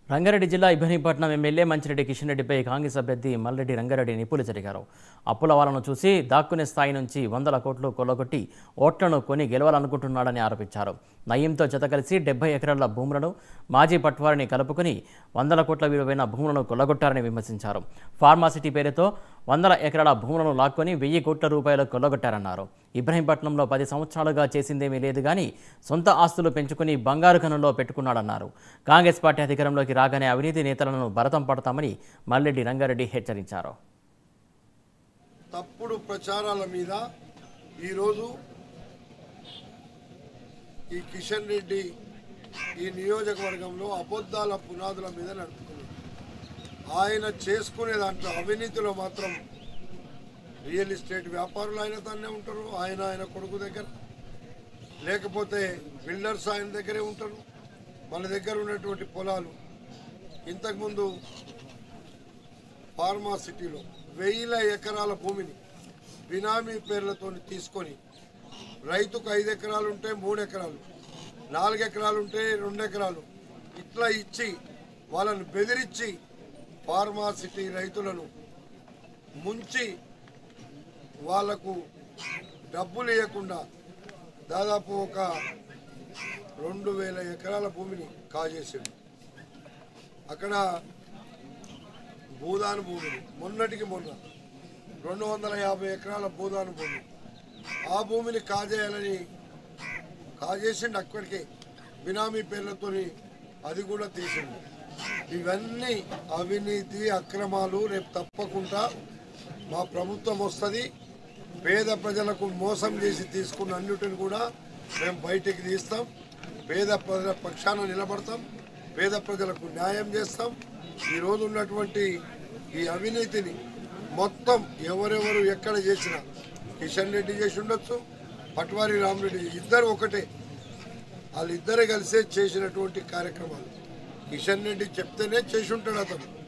రంగారెడ్డి జిల్లా ఇబ్రహీంపట్నం ఎమ్మెల్యే మంచిరెడ్డి కిషన్ రెడ్డిపై కాంగ్రెస్ అభ్యర్థి మల్రెడ్డి రంగారెడ్డి నిప్పులు జరిగారు. అప్పుల వాళ్ళను చూసి దాక్కునే స్థాయి నుంచి 100 కోట్లు కొల్లగొట్టి ఓట్లను కొని గెలవాలనుకుంటున్నాడని ఆరోపించారు. నయీంతో జత కలిసి 70 ఎకరాల భూములను మాజీ పట్వారిని కలుపుకుని 100 కోట్ల విలువైన భూములను కొల్లగొట్టారని విమర్శించారు. ఫార్మాసిటీ పేరుతో 100 ఎకరాల భూములను లాక్కొని 1000 కోట్ల రూపాయలు కొల్లగొట్టారన్నారు. ఇబ్రహీంపట్నంలో 10 సంవత్సరాలుగా చేసిందేమీ లేదు గాని సొంత ఆస్తులు పెంచుకుని బంగారు కన్నులో పెట్టుకున్నాడన్నారు. కాంగ్రెస్ పార్టీ అధికారంలోకి రాగానే అవినీతి నేతలను భరతం పడతామని మల్రెడ్డి రంగారెడ్డి హెచ్చరించారు. తప్పుడు ప్రచారాల మీద ఈరోజు ఈ కిషన్ రెడ్డి ఈ నియోజకవర్గంలో అబద్ధాల పునాదుల మీద నడుపుతున్నాడు. ఆయన చేసుకునే దాంట్లో అవినీతిలో మాత్రం రియల్ ఎస్టేట్ వ్యాపారులు ఆయన తానే ఉంటారు, ఆయన కొడుకు దగ్గర, లేకపోతే బిల్డర్స్ ఆయన దగ్గరే ఉంటారు. మన దగ్గర ఉన్నటువంటి పొలాలు ఇంతకుముందు ఫార్మాసిటీలో 1000 ఎకరాల భూమిని బినామీ పేర్లతో తీసుకొని రైతుకు 5 ఎకరాలు ఉంటే 3 ఎకరాలు, 4 ఎకరాలు ఉంటే 2 ఎకరాలు ఇట్లా ఇచ్చి వాళ్ళను బెదిరించి ఫార్మాసిటీ రైతులను ముంచి వాళ్లకు డబ్బులు ఇవ్వకుండా దాదాపు ఒక 2000 ఎకరాల భూమిని కాజేసాడు. అక్కడ భూదాను భూమిని మొన్నటికి మొన్న 250 ఎకరాల భూదాను భూమి, ఆ భూమిని కాజేసిండు. అక్కడికే బినామీ పేర్లతో అది కూడా తీసిండు. ఇవన్నీ అవినీతి అక్రమాలు. రేపు తప్పకుండా మా ప్రభుత్వం వస్తుంది. పేద ప్రజలకు మోసం చేసి తీసుకున్న అన్నిటిని కూడా మేము బయటికి తీస్తాం. పేద ప్రజల పక్షాన నిలబడతాం. పేద ప్రజలకు న్యాయం చేస్తాం. ఈరోజు ఉన్నటువంటి ఈ అవినీతిని మొత్తం ఎవరెవరు ఎక్కడ చేసినా, కిషన్ రెడ్డి చేసి ఉండొచ్చు, పట్వారి రామరెడ్డి, ఇద్దరు ఒకటే, వాళ్ళిద్దరే కలిసే చేసినటువంటి కార్యక్రమాలు. కిషన్ రెడ్డి చెప్తేనే చేసి ఉంటాడు అతను.